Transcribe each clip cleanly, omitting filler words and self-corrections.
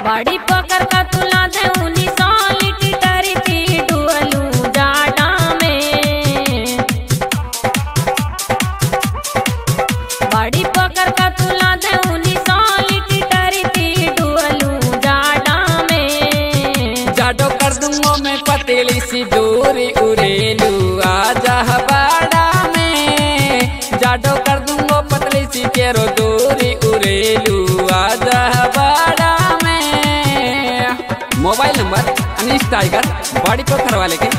बाड़ी पकड़ का तुला दे उनी सॉलिट टरी थी डुअलू जाडा में। बाड़ी पकड़ का तुला दे उनी सॉलिट टरी थी डुअलू जाडा में। जाडो कर दूंगो मैं पतली सी डोरी उड़ेलू आजा बाड़ा में। जाडो कर दूंगो पतली सी केरो डोरी उड़ेलू आजा बाड़ा में। मोबाइल नंबर अनीश टाइगर बाड़ी पोखर वाले के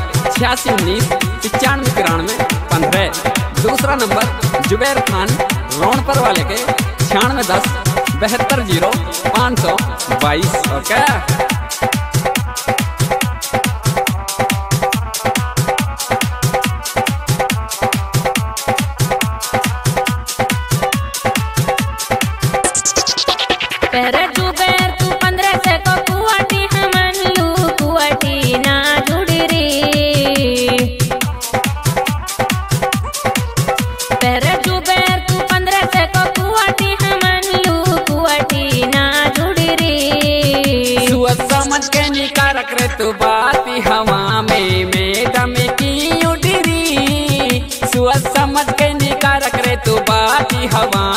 8619959315। दूसरा नंबर जुबैर खान रोनपर वाले के 9610 720 522। ओके। पहरे जुबैर तू 15 से को कुआटी हमन लू कुआटी ना जुड़ी रे। पहरे जुबैर तू 15 से को कुआटी हमन लू कुआटी ना जुड़ी रे। सुअत समझ के निकारक रे तू बाती हवा में मैडम की उड़री। सुअत समझ के निकारक रे तू बाती हवा